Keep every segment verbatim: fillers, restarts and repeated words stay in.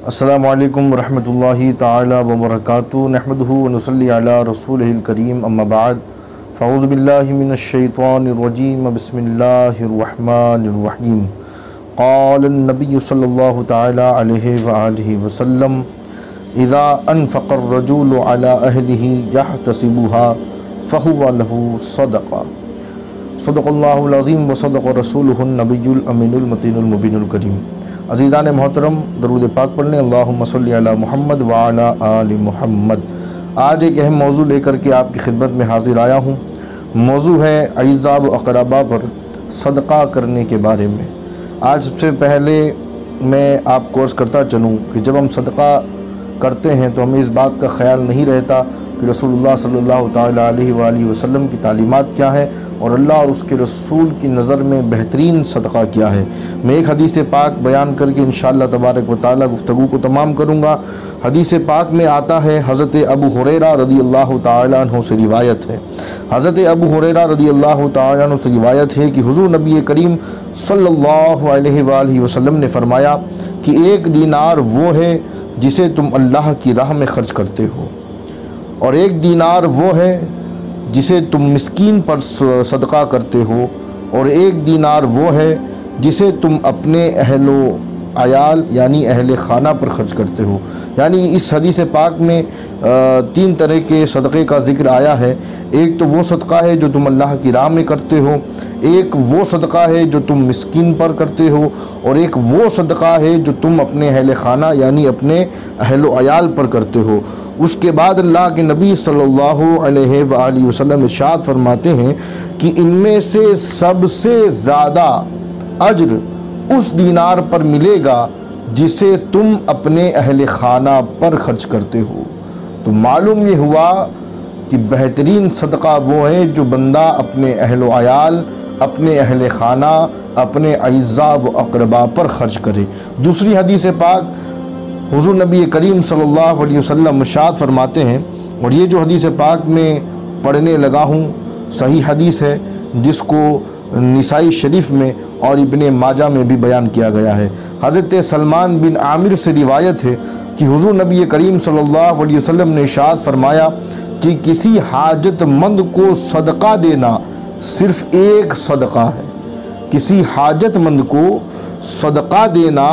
अस्सलामु अलैकुम वरहमतुल्लाहि ताला व बरकातुहू नहमदुहू व नुसल्ली अला रसूलिहिल करीम अम्मा बाद फ़अऊज़ु बिल्लाहि मिनश शैतानिर रजीम बिस्मिल्लाहिर रहमानिर रहीम क़ालन नबी सल्लल्लाहु ताला अलैहि व आलिहि वसल्लम इज़ा अनफ़क़र रजुलु अला अहलिही यहतसिबुहा फ़हुवा लहू सदक़ा सदक़ल्लाहुल अज़ीम व सदक़ रसूलुहुन नबियुल अमीनुल मतीनुल मुबीनुल करीम। अज़ीज़ान मोहतरम, दरूद पाक पढ़ने अल्लाहुम्मा सल्ली अला मुहम्मद व अला आलि मुहम्मद। आज एक अहम मौजू लेकर के आपकी खिदमत में हाज़िर आया हूँ। मौजू है अइज़ा व अक़रबा पर सदक़ा करने के बारे में। आज सबसे पहले मैं आपको अर्ज़ करता चलूँ कि जब हम सदक़ा करते हैं तो हमें इस बात का ख्याल नहीं रहता कि रसूलुल्लाह सल्लल्लाहु ताला अलैहि वालिहि वसल्लम की तालीमात क्या है और अल्लाह और उसके रसूल की नज़र में बेहतरीन सदक़ा क्या है। मैं एक हदीस पाक बयान करके इंशाअल्लाह तबारक व तआला गुफ्तगू को तमाम करूँगा। हदीस पाक में आता है, हज़रत अबू हुरैरा रज़ियल्लाहु ताला अन्हु से रिवायत है। हज़रत अबू हुरैरा रज़ियल्लाहु ताला अन्हु से रिवायत है कि हुज़ूर नबी करीम सल्लल्लाहु अलैहि वालिहि वसल्लम ने फरमाया कि एक दीनार वो है जिसे तुम अल्लाह की राह में खर्च करते हो, और एक दीनार वो है जिसे तुम मिस्कीन पर सदका करते हो, और एक दीनार वो है जिसे तुम अपने अहलो अयाल यानी अहले खाना पर खर्च करते हो। यानी इस हदीस पाक में तीन तरह के सदक़े का ज़िक्र आया है। एक तो वो सदका है जो तुम अल्लाह की राह में करते हो, एक वो सदका है जो तुम मिस्कीन पर करते हो, और एक वो सदका है जो तुम अपने अहले खाना यानी अपने अहलो अयाल पर करते हो। उसके बाद अल्लाह के नबी सल्लल्लाहु अलैहि वालिहि वसल्लम इरशाद फरमाते हैं कि इनमें से सबसे ज़्यादा अज्र उस दीनार पर मिलेगा जिसे तुम अपने अहले खाना पर खर्च करते हो। तो मालूम ये हुआ कि बेहतरीन सदका वो है जो बंदा अपने अहलो अयाल, अपने अहले खाना, अपने अइज़ा व अक़रबा पर खर्च करे। दूसरी हदीस पाक हुज़ूर नबी करीम सल्लल्लाहु अलैहि वसल्लम इरशाद फरमाते हैं, और ये जो हदीस पाक में पढ़ने लगा हूँ सही हदीस है, जिसको निसाई शरीफ में और इब्ने माजा में भी बयान किया गया है। हज़रत सलमान बिन आमिर से रिवायत है कि हुज़ूर नबी करीम सल्लल्लाहु अलैहि वसल्लम ने इरशाद फरमाया कि किसी हाजतमंद को सदका देना सिर्फ़ एक सदका है। किसी हाजतमंद को सदका देना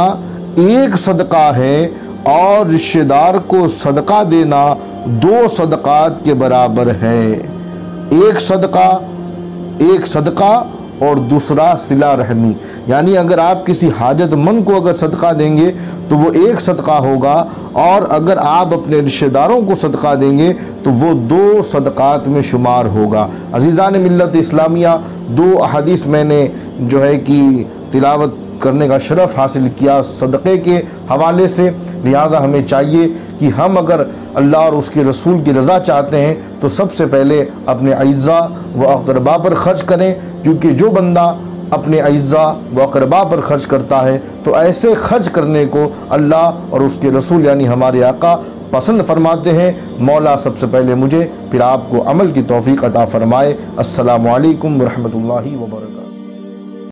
एक सदका है, और रिश्तेदार को सदका देना दो सदक़ात के बराबर है। एक सदका एक सदका और दूसरा सिला रहमी। यानी अगर आप किसी हाजतमंद को अगर सदका देंगे तो वो एक सदका होगा, और अगर आप अपने रिश्तेदारों को सदका देंगे तो वो दो सदक़ात में शुमार होगा। अज़ीज़ान मिल्लत इस्लामिया, दो अहादीस मैंने जो है कि तिलावत करने का शरफ़ हासिल किया सदक़े के हवाले से। लिहाजा हमें चाहिए कि हम अगर अल्लाह और उसके रसूल की रज़ा चाहते हैं तो सबसे पहले अपने अइज़ा व अक़रबा पर ख़र्च करें, क्योंकि जो बंदा अपने अइज़ा व अक़रबा पर ख़र्च करता है तो ऐसे ख़र्च करने को अल्लाह और उसके रसूल यानी हमारे आका पसंद फरमाते हैं। मौला सबसे पहले मुझे फिर आपको अमल की तौफ़ीक़ अता फ़रमाए। अस्सलामु अलैकुम व रहमतुल्लाहि व बरकातुहू।